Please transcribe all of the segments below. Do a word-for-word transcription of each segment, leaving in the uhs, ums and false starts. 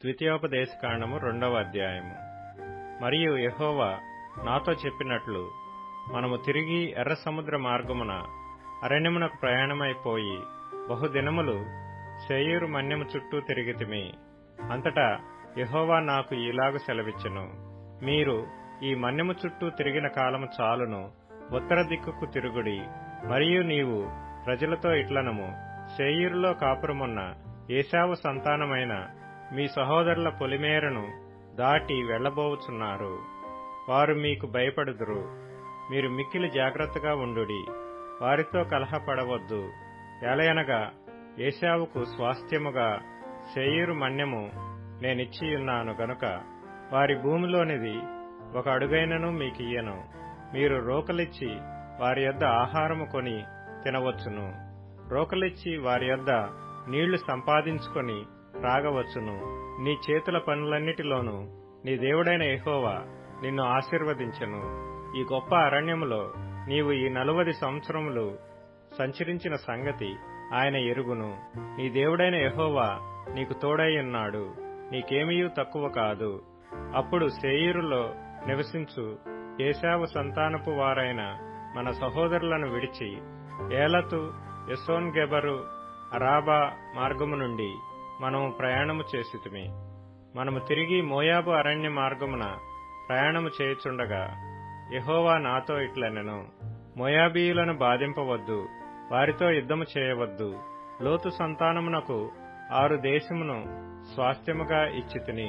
ద్వితీయోపదేశకాండము రెండవ అధ్యాయము. మరియు యెహోవా నాతో చెప్పినట్లు, మనము తిరిగి ఎర్ర సముద్ర మార్గమున అరణ్యమునకు ప్రయాణమైపోయి బహుదినములు శేయీరు మన్యము చుట్టూ తిరిగితిమి. అంతటా యెహోవా నాకు ఇలాగు సెలవిచ్చెను, మీరు ఈ మన్యము చుట్టూ తిరిగిన కాలము చాలును, ఉత్తర దిక్కుకు తిరుగుడి. మరియు నీవు ప్రజలతో ఇట్లనము, శేయీరులో కాపురమున్న ఏశావు సంతానమైన మీ సహోదరుల పొలిమేరను దాటి వెళ్లబోవుచున్నారు. వారు మీకు భయపడుదురు. మీరు మిక్కిలి జాగ్రత్తగా ఉండుడి. వారితో కలహపడవద్దు. ఎలయనగా ఏశావుకు స్వాస్థ్యముగా శేయీరు మన్యము నేనిచ్చియున్నాను గనుక వారి భూమిలోనిది ఒక అడుగైనను మీకియ్యను. మీరు రోకలిచ్చి వారి యొద్ద ఆహారము కొని తినవచ్చును. రోకలిచ్చి వారి యొద్ద నీళ్లు సంపాదించుకొని త్రాగవచ్చును. నీ చేతుల పనులన్నిటిలోనూ నీ దేవుడైన యెహోవా నిన్ను ఆశీర్వదించెను. ఈ గొప్ప అరణ్యములో నీవు ఈ నలువది సంవత్సరములు సంచరించిన సంగతి ఆయన ఎరుగును. నీ దేవుడైన యెహోవా నీకు తోడైయున్నాడు. నీకేమీయూ తక్కువ కాదు. అప్పుడు శేయీరులో నివసించు ఏశావు సంతానపు వారైన మన సహోదరులను విడిచి ఏలతు, ఎసోన్గెబరు, అరాబా మార్గము నుండి మనము ప్రయాణము చేసితిమి. మనము తిరిగి మోయాబు అరణ్య మార్గమున ప్రయాణము చేయుచుండగా యెహోవా నాతో ఇట్లనెను, మోయాబీయులను బాధింపవద్దు, వారితో యుద్ధము చేయవద్దు. లోతు సంతానమునకు ఆరు దేశమును స్వాస్థ్యముగా ఇచ్చితిని.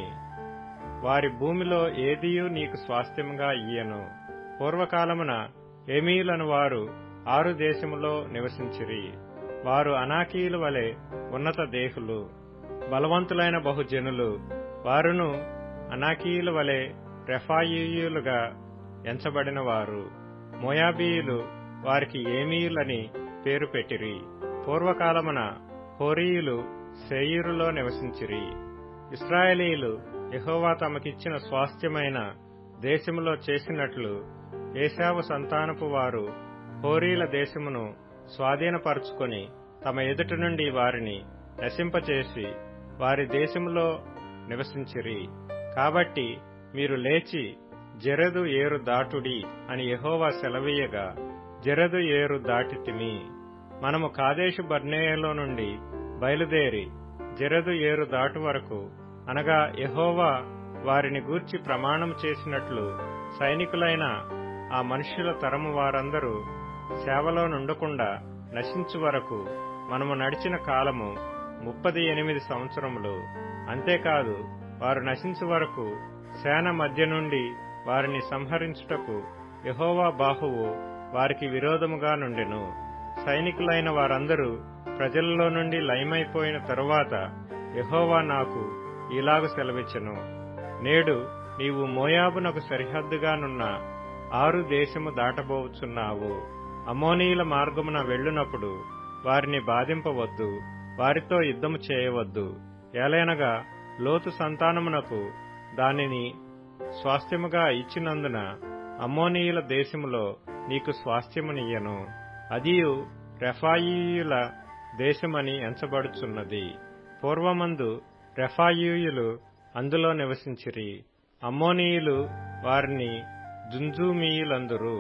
వారి భూమిలో ఏదియూ నీకు స్వాస్థ్యముగా ఇయ్యను. పూర్వకాలమున ఏమీయులను వారు ఆరు దేశములో నివసించిరి. వారు అనాకీయుల వలె ఉన్నత దేహులు, బలవంతులైన బహుజనులు. వారును అనాకీయుల వలె రెఫాయీయులుగా ఎంచబడిన వారు. మోయాబీయులు వారికి ఏమీయులని పేరు పెట్టిరి. పూర్వకాలమున హోరీయులు శేయీరులో నివసించిరి. ఇశ్రాయేలీయులు యెహోవా తమకిచ్చిన స్వాస్థ్యమైన దేశములో చేసినట్లు ఏశావు సంతానపు వారు హోరీల దేశమును స్వాధీనపరుచుకొని తమ ఎదుట నుండి వారిని నశింపచేసి వారి దేశములో నివసించిరి. కాబట్టి మీరు లేచి జెరెదు ఏరు దాటుడి అని యెహోవా సెలవీయగా జెరెదు ఏరు దాటితిమి. మనము కాదేషు బర్నేయలో నుండి బయలుదేరి జెరెదు ఏరు దాటు వరకు, అనగా యెహోవా వారిని గూర్చి ప్రమాణం చేసినట్లు సైనికులైన ఆ మనుష్యుల తరము వారందరూ సేవలో నుండకుండా నశించు వరకు మనము నడిచిన కాలము ముప్పది ఎనిమిది సంవత్సరములు. అంతేకాదు, వారు నశించు వరకు సేన మధ్య నుండి వారిని సంహరించుటకు యెహోవా బాహువు వారికి విరోధముగా నుండెను. సైనికులైన వారందరూ ప్రజలలో నుండి లయమైపోయిన తరువాత యెహోవా నాకు ఇలాగు సెలవిచ్చెను, నేడు నీవు మోయాబునకు సరిహద్దుగానున్న ఆరు దేశము దాటబోచున్నావు. అమ్మోనీయుల మార్గమున వెళ్ళునప్పుడు వారిని బాధింపవద్దు, వారితో యుద్ధము చేయవద్దు. ఏలైనగా లోతు సంతానమునకు దానిని స్వాస్థ్యముగా ఇచ్చినందున అమ్మోనీయుల దేశములో నీకు స్వాస్థ్యమునియ్యను. అదియు రెఫాయీయుల దేశమని ఎంచబడుచున్నది. పూర్వమందు రెఫాయీయులు అందులో నివసించిరి. అమ్మోనీయులు వారిని జుంజూమీయులందురు.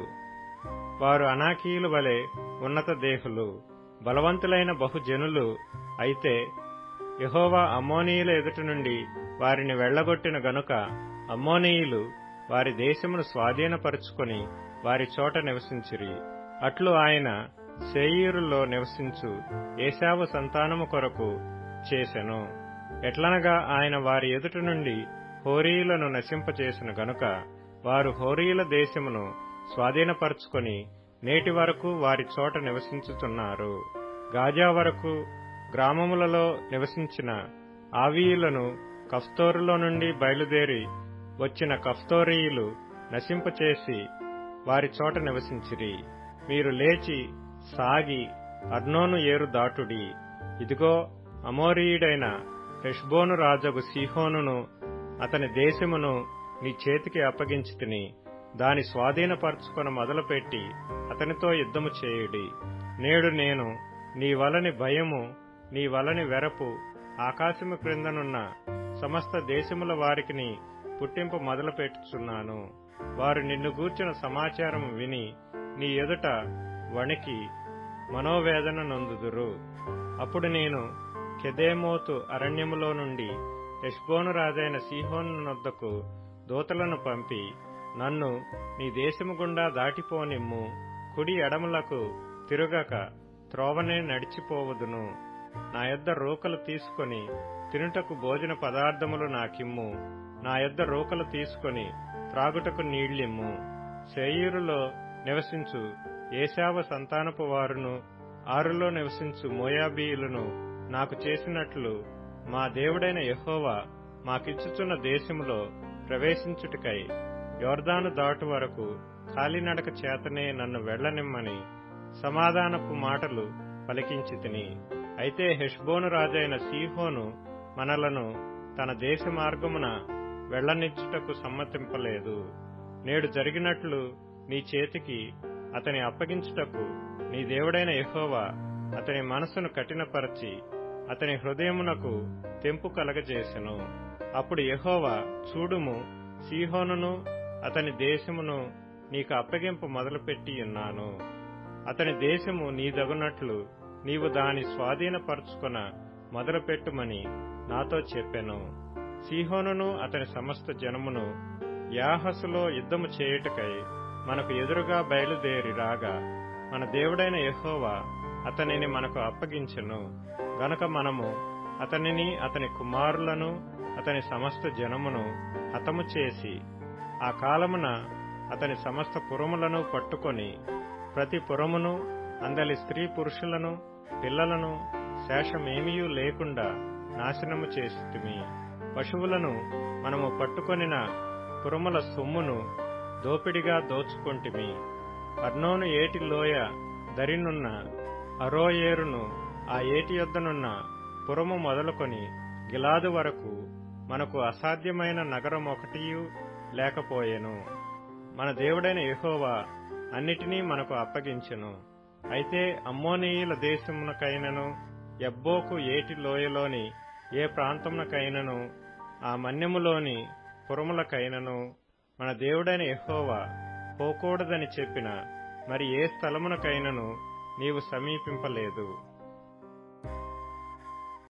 వారు అనాకీయుల వలె ఉన్నత దేహులు, బలవంతులైన బహుజనులు. అయితే యెహోవా అమ్మోనీయుల ఎదుట నుండి వారిని వెళ్లగొట్టిన గనుక అమ్మోనీయులు వారి దేశమును స్వాధీనపరుచుకొని వారి చోట నివసించిరి. అట్లు ఆయన శేయీరులో నివసించు ఏశావు సంతానము కొరకు చేసెను. ఎట్లనగా ఆయన వారి ఎదుట నుండి హోరీయులను నశింపచేసిన గనుక వారు హోరీయుల దేశమును స్వాధీనపరుచుకొని నేటి వరకు వారి చోట నివసించుతున్నారు. గాజా వరకు గ్రామములలో నివసించిన ఆవీయులను కఫ్తోరులో నుండి బయలుదేరి వచ్చిన కఫ్తోరీయులు నశింపచేసి వారి చోట నివసించిరి. మీరు లేచి సాగి అర్నోను ఏరు దాటుడి. ఇదిగో, అమోరీయుడైన హెష్బోను రాజగు సీహోనును అతని దేశమును నీ చేతికి అప్పగించితిని. దాని స్వాధీనపరచుకొన మొదలుపెట్టి అతనితో యుద్ధము చేయుడి. నేడు నేను నీ వలని భయము, నీ వలని వెరపు ఆకాశము క్రిందనున్న సమస్త దేశముల వారికిని పుట్టింపు మొదలుపెట్టుచున్నాను. వారు నిన్ను గూర్చిన సమాచారం విని నీ ఎదుట వణికి మనోవేదన నొందుదురు. అప్పుడు నేను కెదేమోతు అరణ్యములో నుండి హెష్బోను రాజైన సీహోను నొద్దకు దూతలను పంపి, నన్ను నీ దేశము గుండా దాటిపోనిమ్ము, కుడి ఎడములకు తిరుగక త్రోవనే నడిచిపోవదును. నా యొద్ద రూకలు తీసుకొని తినుటకు భోజన పదార్థములు నాకిమ్ము, నా యొద్ద రూకలు తీసుకొని త్రాగుటకు నీళ్లిమ్ము. శేయీరులో నివసించు ఏశావ సంతానపు వారును, ఆరులో నివసించు మోయాబీయులను నాకు చేసినట్లు మా దేవుడైన యెహోవా మాకిచ్చుచున్న దేశములో ప్రవేశించుటకై యొర్దాను దాటు వరకు కాలినడక చేతనే నన్ను వెళ్లనిమ్మని సమాధానపు మాటలు పలికించితిని. అయితే హెష్బోను రాజైన సీహోను మనలను తన దేశ మార్గమున వెళ్లనిచ్చుటకు సమ్మతింపలేదు. నేడు జరిగినట్లు నీ చేతికి అతని అప్పగించుటకు నీ దేవుడైన యెహోవా అతని మనసును కఠినపరచి అతని హృదయమునకు తెంపు కలగజేసెను. అప్పుడు యెహోవా, చూడుము, సీహోనును అతని దేశమును నీకు అప్పగింపు మొదలుపెట్టి ఉన్నాను. అతని దేశము నీదగునట్లు నీవు దాని స్వాధీనపరచుకొన మొదలుపెట్టుమని నాతో చెప్పెను. సీహోనును అతని సమస్త జనమును యాహసులో యుద్ధము చేయుటకై మనకు ఎదురుగా బయలుదేరి రాగా మన దేవుడైన యెహోవా అతనిని మనకు అప్పగించెను గనుక మనము అతనిని, అతని కుమారులను, అతని సమస్త జనమును హతము చేసి ఆ కాలమున అతని సమస్త పురములను పట్టుకొని ప్రతి పురమును, అందలి స్త్రీ పురుషులను, పిల్లలను శేషమేమియూ లేకుండా నాశనము చేసితిమి. పశువులను మనము పట్టుకొనిన పురముల సొమ్మును దోపిడిగా దోచుకొంటిమి. అర్నోను ఏటి లోయ దరినున్న అరోయేరును, ఆ ఏటి యొద్దనున్న పురము మొదలుకొని గిలాదు వరకు మనకు అసాధ్యమైన నగరం ఒకటియూ లేకపోయెను. మన దేవుడైన యెహోవా అన్నిటినీ మనకు అప్పగించెను. అయితే అమ్మోనీయుల దేశమునకైనను, యబ్బోకు ఏటి లోయలోని ఏ ప్రాంతమునకైనను, ఆ మన్యములోని పురములకైనను మన దేవుడైన యెహోవా పోకూడదని చెప్పిన మరి ఏ స్థలమునకైనను నీవు సమీపింపలేదు.